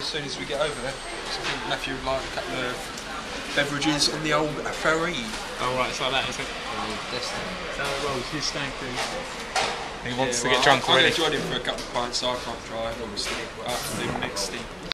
As soon as we get over there, so I think Matthew would like a couple of beverages on the old Ferry. Oh right, it's like that, is it? That's So it rolls, his stag do. He wants to well, get drunk I'm already. going to join him for a couple of pints, so I can't drive, obviously. I have to do the next thing.